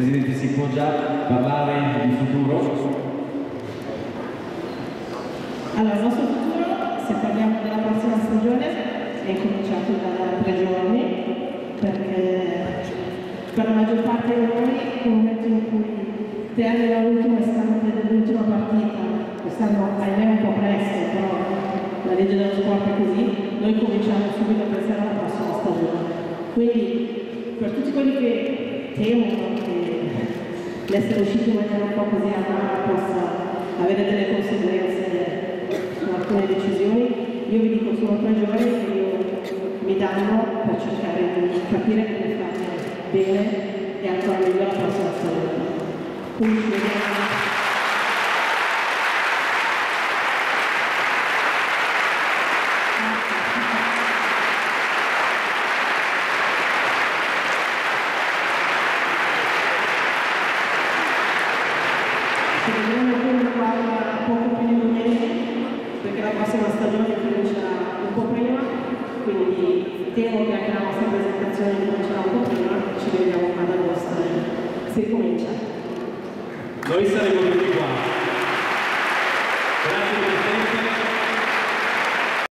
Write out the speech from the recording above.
Presidente, si può già parlare di futuro? Allora, il nostro futuro, se parliamo della prossima stagione, è cominciato da 3 giorni, perché per la maggior parte di noi, nel momento in cui termina l'ultimo istante dell'ultima partita, quest'anno ahimè un po' presto, però la legge dello sport è così, noi cominciamo subito a pensare alla prossima stagione. Quindi, per tutti quelli che temono che l'essere usciti in maniera un po' così amara possa avere delle conseguenze su alcune decisioni, io vi dico sono 3 giorni che io mi danno per cercare di capire come fare bene e ancora meglio la prossima stagione. Quindi ci vediamo. Ci vediamo quindi qua poco più di 2 mesi, perché la prossima stagione comincerà un po' prima, quindi temo che anche la nostra presentazione comincerà un po' prima, ci vediamo ad agosto, si comincia. Noi saremo tutti qua.